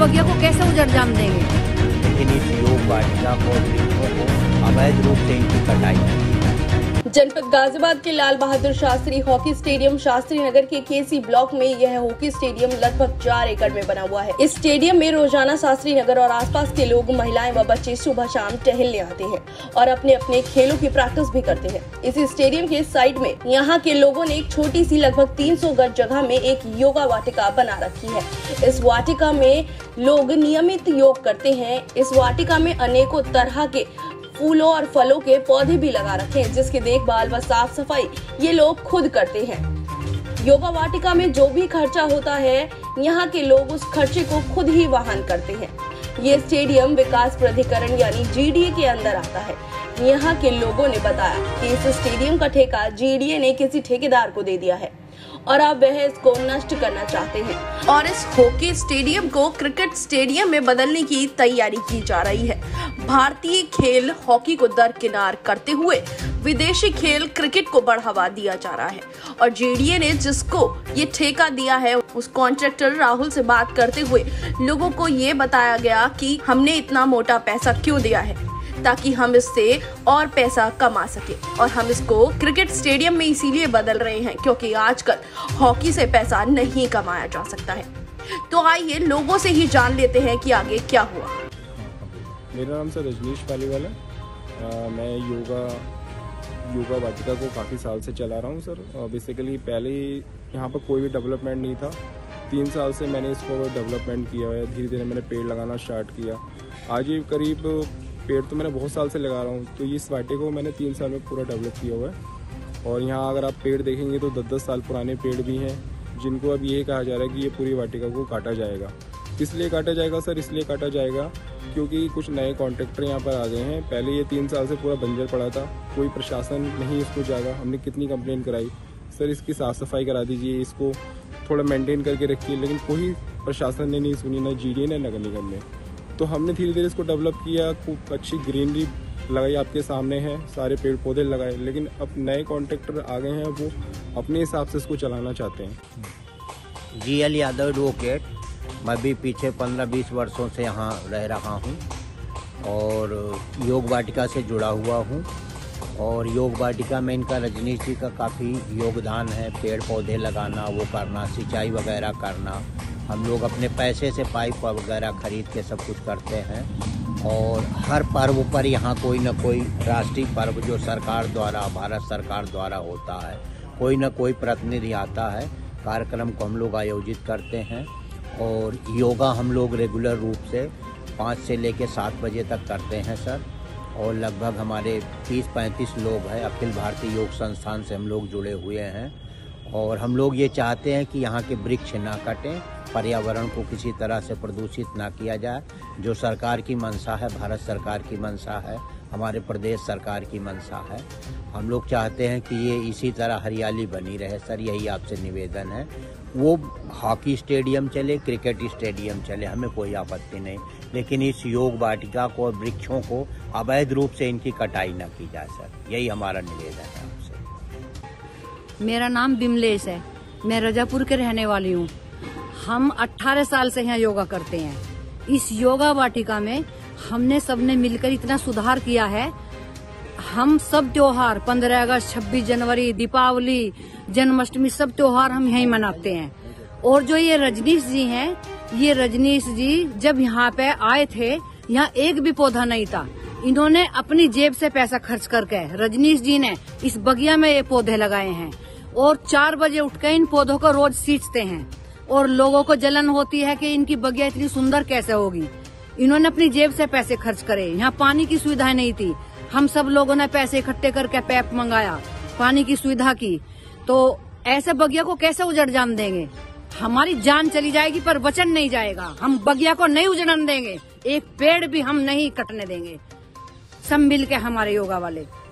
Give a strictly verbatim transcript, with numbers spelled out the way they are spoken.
बगिया को कैसे उजड़ जाम देंगे। लेकिन इस योग वाटिका को वृक्षों को अवैध रूप से इनकी कटाई। जनपद गाजियाबाद के लाल बहादुर शास्त्री हॉकी स्टेडियम शास्त्री नगर के केसी ब्लॉक में यह हॉकी स्टेडियम लगभग चार एकड़ में बना हुआ है। इस स्टेडियम में रोजाना शास्त्री नगर और आसपास के लोग, महिलाएं व बच्चे सुबह शाम टहलने आते हैं और अपने अपने खेलों की प्रैक्टिस भी करते हैं। इस स्टेडियम के साइड में यहाँ के लोगों ने एक छोटी सी लगभग तीन सौ गज जगह में एक योगा वाटिका बना रखी है। इस वाटिका में लोग नियमित योग करते हैं। इस वाटिका में अनेकों तरह के फूलों और फलों के पौधे भी लगा रखे हैं, जिसकी देखभाल व साफ सफाई ये लोग खुद करते हैं। योगा वाटिका में जो भी खर्चा होता है, यहाँ के लोग उस खर्चे को खुद ही वहन करते हैं। ये स्टेडियम विकास प्राधिकरण यानी जी डी ए के अंदर आता है। यहाँ के लोगों ने बताया कि इस स्टेडियम का ठेका जी डी ए ने किसी ठेकेदार को दे दिया है और अब वह इसको नष्ट करना चाहते हैं और इस हॉकी स्टेडियम को क्रिकेट स्टेडियम में बदलने की तैयारी की जा रही है। भारतीय खेल हॉकी को दरकिनार करते हुए विदेशी खेल क्रिकेट को बढ़ावा दिया जा रहा है और जे डी ए ने जिसको ये ठेका दिया है, उस कॉन्ट्रैक्टर राहुल से बात करते हुए लोगों को ये बताया गया कि हमने इतना मोटा पैसा क्यों दिया है, ताकि हम इससे और पैसा कमा सके और हम इसको क्रिकेट स्टेडियम में इसीलिए बदल रहे हैं क्योंकि आजकल हॉकी से पैसा नहीं कमाया जा सकता है। तो आइए लोगों से ही जान लेते हैं कि आगे क्या हुआ। मेरा नाम सर रजनीश पालीवाला। आ, मैं योगा योगा वाटिका को काफ़ी साल से चला रहा हूँ सर। बेसिकली पहले यहाँ पर कोई भी डेवलपमेंट नहीं था। तीन साल से मैंने इसको डेवलपमेंट किया है। धीरे धीरे मैंने पेड़ लगाना स्टार्ट किया। आज ये करीब पेड़ तो मैंने बहुत साल से लगा रहा हूँ, तो इस वाटिका को मैंने तीन साल में पूरा डेवलप किया हुआ है। और यहाँ अगर आप पेड़ देखेंगे तो दस दस साल पुराने पेड़ भी हैं, जिनको अब ये कहा जा रहा है कि ये पूरी वाटिका को काटा जाएगा। इसलिए काटा जाएगा सर, इसलिए काटा जाएगा क्योंकि कुछ नए कॉन्ट्रैक्टर यहाँ पर आ गए हैं। पहले ये तीन साल से पूरा बंजर पड़ा था, कोई प्रशासन नहीं इसको जागा। हमने कितनी कंप्लेन कराई, सर इसकी साफ़ सफाई करा दीजिए, इसको थोड़ा मेंटेन करके रखिए, लेकिन कोई प्रशासन ने नहीं सुनी, ना जी डी ए ने नगर निगम ने। तो हमने धीरे धीरे इसको डेवलप किया, खूब अच्छी ग्रीनरी लगाई, आपके सामने है, सारे पेड़ पौधे लगाए। लेकिन अब नए कॉन्ट्रैक्टर आ गए हैं, वो अपने हिसाब से इसको चलाना चाहते हैं। G L Yadav advocate. मैं भी पीछे पंद्रह बीस वर्षों से यहाँ रह रहा हूँ और योग वाटिका से जुड़ा हुआ हूँ। और योग वाटिका में इनका रजनीश जी का काफ़ी योगदान है। पेड़ पौधे लगाना, वो करना, सिंचाई वगैरह करना। हम लोग अपने पैसे से पाइप वगैरह खरीद के सब कुछ करते हैं। और हर पर्व पर यहाँ कोई न कोई राष्ट्रीय पर्व जो सरकार द्वारा, भारत सरकार द्वारा होता है, कोई न कोई प्रतिनिधि आता है, कार्यक्रम को हम लोग आयोजित करते हैं। और योगा हम लोग रेगुलर रूप से पाँच से लेकर सात बजे तक करते हैं सर। और लगभग हमारे तीस पैंतीस लोग हैं। अखिल भारतीय योग संस्थान से हम लोग जुड़े हुए हैं। और हम लोग ये चाहते हैं कि यहाँ के वृक्ष ना कटें, पर्यावरण को किसी तरह से प्रदूषित ना किया जाए। जो सरकार की मंशा है, भारत सरकार की मंशा है, हमारे प्रदेश सरकार की मंशा है। हम लोग चाहते हैं कि ये इसी तरह हरियाली बनी रहे सर, यही आपसे निवेदन है। वो हॉकी स्टेडियम चले, क्रिकेट स्टेडियम चले, हमें कोई आपत्ति नहीं, लेकिन इस योग वाटिका को, वृक्षों को अवैध रूप से इनकी कटाई न की जाए सर, यही हमारा निवेदन है आपसे। मेरा नाम बिमलेश है, मैं रजापुर के रहने वाली हूँ। हम अठारह साल से यहाँ योगा करते हैं। इस योगा वाटिका में हमने सबने मिलकर इतना सुधार किया है। हम सब त्योहार, पंद्रह अगस्त, छब्बीस जनवरी, दीपावली, जन्माष्टमी, सब त्योहार हम यहीं मनाते हैं। और जो ये रजनीश जी हैं, ये रजनीश जी जब यहाँ पे आए थे, यहाँ एक भी पौधा नहीं था। इन्होंने अपनी जेब से पैसा खर्च करके रजनीश जी ने इस बगिया में ये पौधे लगाए हैं। और चार बजे उठकर इन पौधों को रोज सींचते हैं। और लोगों को जलन होती है कि इनकी बगिया इतनी सुंदर कैसे होगी। इन्होंने अपनी जेब से पैसे खर्च करे। यहाँ पानी की सुविधा नहीं थी, हम सब लोगों ने पैसे इकट्ठे करके पैप मंगाया, पानी की सुविधा की। तो ऐसे बगिया को कैसे उजड़ जाम देंगे। हमारी जान चली जाएगी पर वचन नहीं जाएगा। हम बगिया को नहीं उजड़न देंगे, एक पेड़ भी हम नहीं कटने देंगे। सब मिल के हमारे योगा वाले।